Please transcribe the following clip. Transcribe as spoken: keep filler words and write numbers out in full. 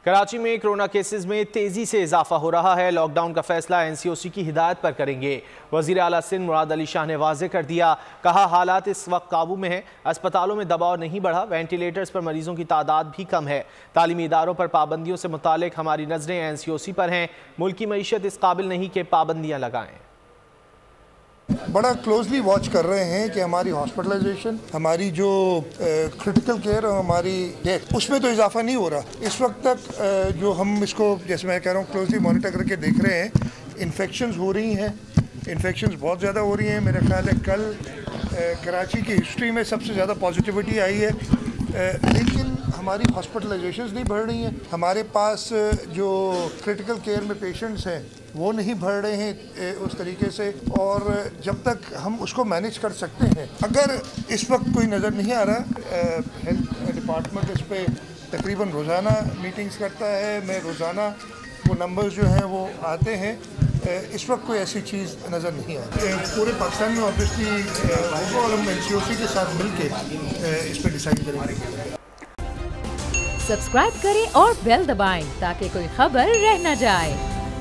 کراچی میں corona cases میں تیزی سے اضافہ ہو رہا ہے۔ لاک ڈاؤن کا فیصلہ این سی او سی کی ہدایت پر کریں گے۔ وزیر اعلیٰ سندھ مراد علی شاہ نے واضح کر دیا، کہا حالات اس وقت قابو میں ہیں، اسپتالوں میں دباؤ نہیں بڑھا، وینٹیلیٹرز پر مریضوں کی تعداد بھی کم ہے۔ تعلیمی اداروں پر پابندیوں سے متعلق ہماری نظریں این سی او سی پر ہیں، ملک کی معیشت اس قابل نہیں کہ پابندیاں لگائیں۔ بڑا کلوزلی واچ کر رہے ہیں کہ ہماری ہاسپٹلائزیشن، ہماری جو کرٹیکل کیئر اور ہماری ڈیتھ، اس میں تو اضافہ نہیں ہو رہا۔ اس وقت تک جو ہم اس کو جیسے میں کہہ رہا ہوں کلوزلی مانیٹر کر کے دیکھ رہے ہیں، انفیکشنز ہو رہی ہیں، انفیکشنز بہت زیادہ ہو رہی ہیں۔ میرا خیال ہے کل کراچی کی ہسٹری میں سب سے زیادہ پازیٹیوٹی آئی ہے، لیکن ہماری ہاسپٹلائزیشنز نہیں بڑھ رہی ہیں۔ ہمارے پاس جو کرٹیکل کیئر میں پیشنٹس ہیں وہ نہیں بڑھ رہے ہیں اس طریقے سے، اور جب تک ہم اس کو مینیج کر سکتے ہیں، اگر اس وقت کوئی نظر نہیں آ رہا، ہیلتھ ڈپارٹمنٹ اس پہ تقریباً روزانہ میٹنگز کرتا ہے، میں روزانہ وہ نمبرز جو ہیں وہ آتے ہیں، اس وقت کوئی ایسی چیز نظر نہیں آتی۔ پورے پاکستان میں آبویسلی ہوگا اور ہم این سی او سی کے ساتھ مل کے اس پہ ڈیسائیڈ کریں گے۔ سبسکرائب کریں اور بیل دبائیں تاکہ کوئی خبر رہ نہ جائے۔